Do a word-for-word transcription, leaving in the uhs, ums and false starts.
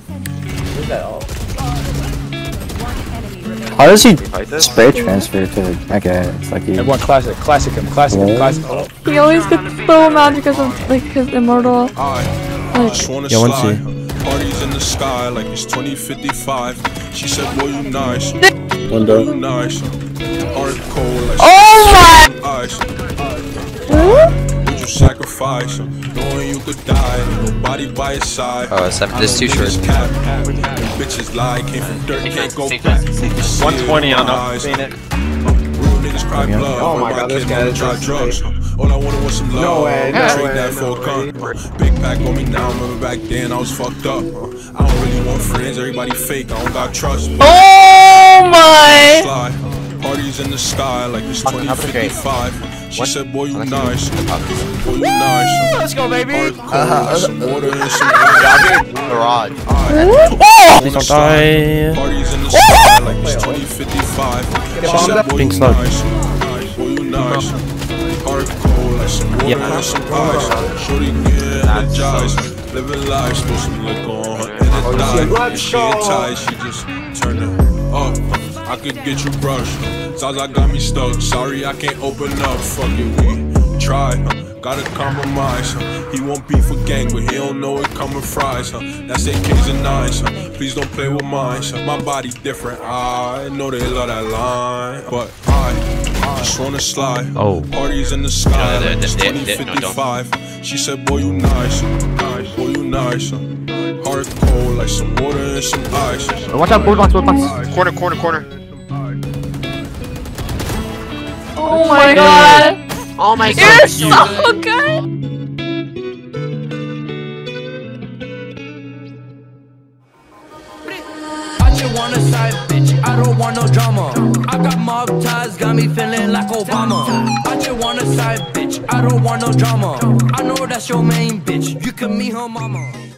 Where's that all? How does he spray transfer to? Okay, it's like he. Everyone classic, classic him, classic him, classic him. He always gets so mad because of like his immortal. Like, yeah, one see. Parties in the sky like it's twenty fifty-five. She said, "Boy, you nice." Window. You nice. Heart cold like oh my! ice. Would you sacrifice knowing you could die? Nobody by your side. Oh, except this too short. Bitches lie, came from dirt, can't go back. one twenty on up, seen it. Real niggas cry blood. Oh my god, this guy is try drugs. All I wanted was some love. No way, no Trade way, that no for a gun. Big pack on me now. Remember back then I was fucked up. I don't really want friends. Everybody fake. I don't got trust. Oh my! Parties in the sky like it's twenty fifty-five. She said, "Boy, you nice. Boy, you nice." Let's go, baby. Uh, some water and some Garage. Please don't die. Parties in the sky like it's twenty fifty-five. She said, "Boy, you nice. Boy, you nice." Heart cold like some water and some ice. Shorty get energized. Living life, supposed to look on her and it died. She ain't tight, she just turned it up. I could get you brushed. Zaza got me stuck. Sorry, I can't open up. Fuck it, we try. Huh? Gotta compromise. Huh? He won't beef for gang, but he don't know it coming fries. Huh? That's A Ks and nines. Huh? Please don't play with mine. Huh? My body different. I know they love that line, but I just wanna slide. Oh. Parties in the sky. Like it's twenty fifty-five. She said, "Boy, you nice. Nice. Boy, you nice." Huh? Heart cold like some water and some ice. Watch out, board box, board box. Corner, corner, corner. Oh my god! Oh my god. You're so good! I just want a side bitch, I don't want no drama. I got mob ties, got me feeling like Obama. I just want a side bitch, I don't want no drama. I know that's your main bitch, you can meet her mama.